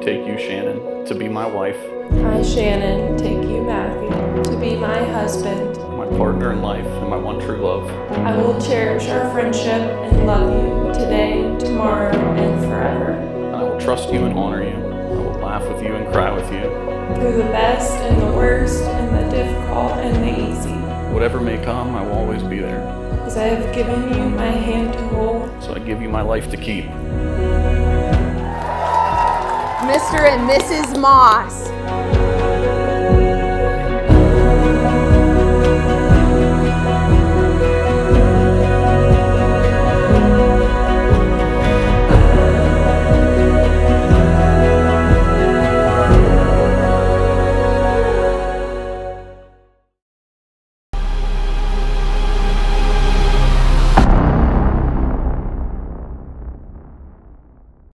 take you, Shannon, to be my wife. I, Shannon, take you, Matthew, to be my husband. My partner in life and my one true love. I will cherish our friendship and love you today, tomorrow, and forever. And I will trust you and honor you. I will laugh with you and cry with you. Through the best and the worst and the difficult and the easy. Whatever may come, I will always be there. As I have given you my hand to hold. So I give you my life to keep. Mr. and Mrs. Moss.